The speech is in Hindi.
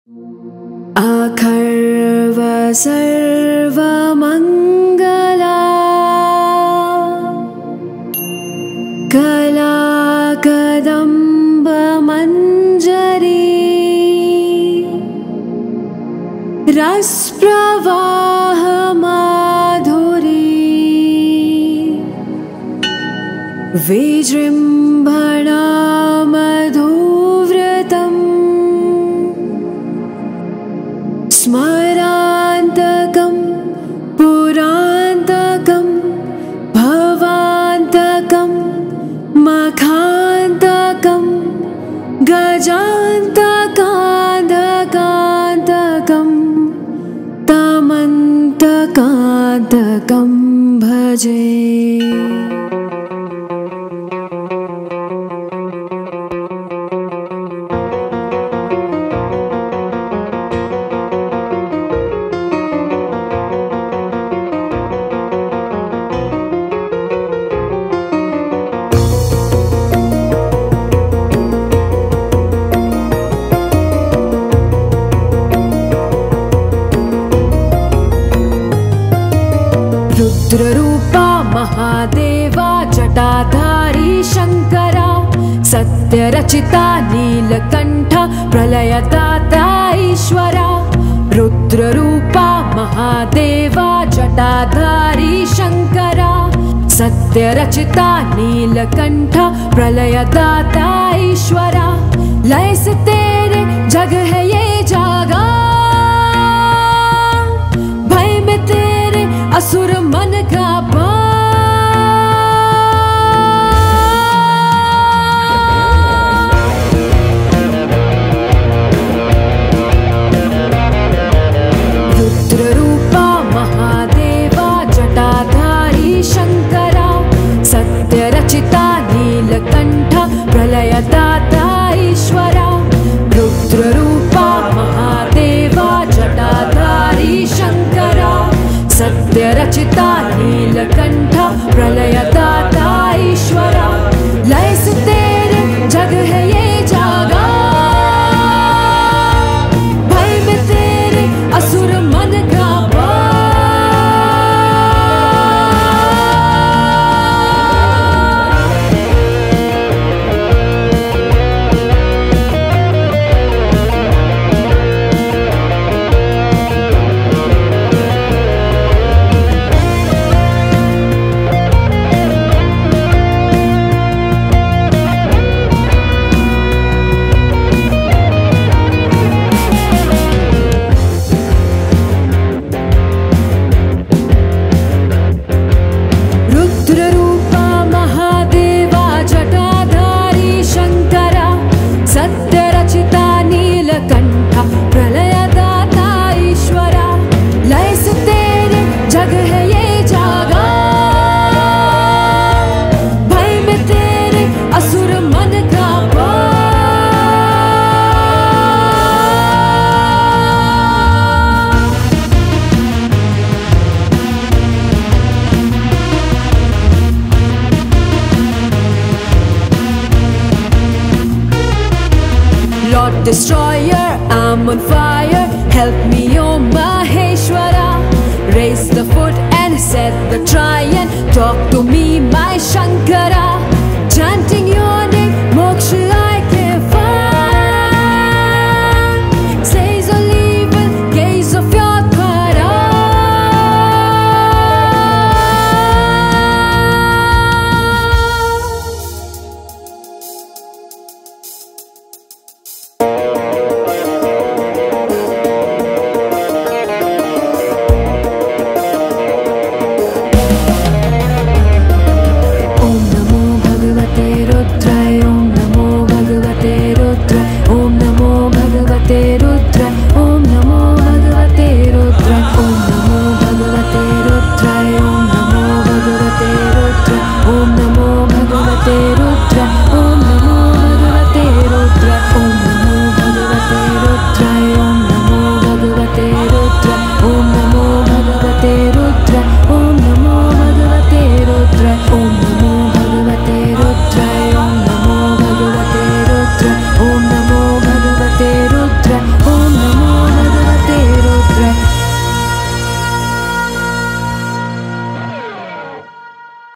अखर्व सर्वमङ्गला कला कदम्बमञ्जरी रसप्रवाह माधुरी विजृम्भणा मधुव्रतम् स्मरान्तकं पुरान्तकं भवान्तकं मखान्तकं गजान्तकान्तकान्तकं तमन्तकान्तकं भजे। रुद्ररूपा महादेवा जटाधारी शंकरा सत्यरचिता नीलकंठा प्रलयदाता ईश्वरा। रुद्ररूपा महादेवा जटाधारी शंकरा सत्यरचिता नीलकंठा प्रलयदाता ईश्वरा। लय से तेरे जग है ये जागा, भय में तेरे असुर मन कांपा। रुद्ररूपा महादेवा जटाधारी शंकरा सत्यरचिता नीलकंठा प्रलयदाता ईश्वरा। रुद्ररूपा महादेवा जटाधारी शंकरा सत्यरचिता नीलकंठा प्रलयदाता ईश्वरा। लय से तेरे जग है ये जागा, भय में तेरे असुर मन कांपा। रुद्ररूपा महादेवा जटाधारी शंकरा सत्यरचिता नीलकंठा प्रलयदाता ईश्वरा। लय से तेरे जग है ये जागा, भय में तेरे असुर मन कांपा। Lord Destroyer, I'm on fire, help me, oh Maheshwara. Raise the foot and set the triad, talk to me, my Shankara. Chanting your